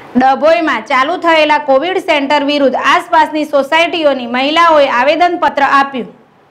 ડભોઈમાં ચાલુ થયેલા Covid centre વિરુદ્ધ આસપાસની સોસાયટીઓની મહિલાઓએ આવેદનપત્ર આપ્યું।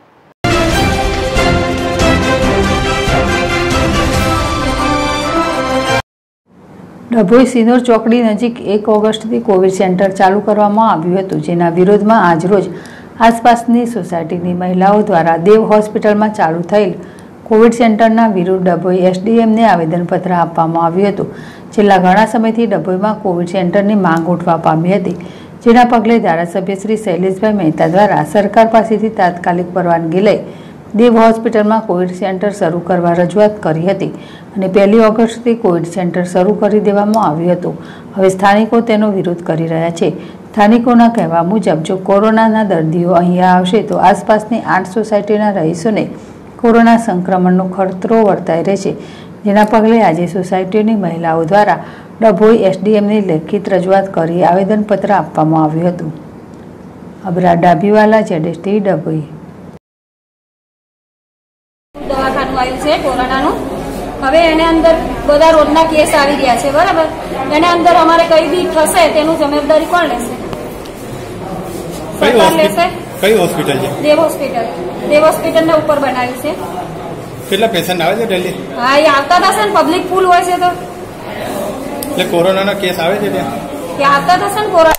ડભોઈ સિનોર ચોકડી નજીક 1 ઓગસ્ટથી કોવિડ સેન્ટર ચાલુ કરવામાં આવ્યું હતું, જેના વિરોધમાં આજરોજ આસપાસની સોસાયટીની મહિલાઓ દ્વારા દેવ હોસ્પિટલમાં ચાલુ થયેલ કોવિડ સેન્ટરના વિરુદ્ધ ડભોઈ એસડીએમને આવેદનપત્ર આપવામાં આવ્યું હતું। છેલ્લા ઘણા સમયથી ડભોઈમાં કોવિડ સેન્ટરની માંગ ઉઠવા પામી હતી, જેના પગલે ધારાસભ્ય શ્રી શૈલેષભાઈ મહેતા દ્વારા સરકાર પાસેથી તાત્કાલિક પરવાનગી લઈ દેવ હોસ્પિટલમાં કોવિડ સેન્ટર શરૂ કરવા રજૂઆત કરી હતી અને 1 ઓગસ્ટથી કોવિડ સેન્ટર શરૂ કરી દેવામાં આવ્યું હતું। હવે સ્થાનિકો તેનો વિરોધ કરી રહ્યા છે। સ્થાનિકોના કહેવા મુજબ જો કોરોનાના દર્દીઓ અહીંયા આવશે તો આસપાસની 8 સોસાયટીના રહીશોને કોરોના સંક્રમણનો ખતરો વર્તાઈ રહેશે, જેના પગલે આજે સોસાયટીની મહિલાઓ દ્વારા ડભોઈ એસડીએમની લેખિત રજૂઆત કરી આવેદનપત્ર આપવામાં આવ્યું હતું। અબરા ડાભીવાલા, ZSTV, ડભોઈ। દવાખાનું આવ્યું છે કોરોનાનું, હવે એને અંદર બધા રોજના કેસ આવી રહ્યા છે, બરાબર? એને અંદર અમારે કઈ બી થશે તેનું જવાબદારી કોણ લેશે? સરકાર લેશે। કઈ હોસ્પિટલ છે? દેવ હોસ્પિટલ। દેવ હોસ્પિટલ ને ઉપર બનાવ્યું છે। કેટલા પેશન્ટ આવે છે ડેલી? હા, એ આવતા થશે ને, પબ્લિક ફૂલ હોય છે તો એટલે કોરોનાના કેસ આવે છે ત્યાં આવતા થશે ને કોરોના।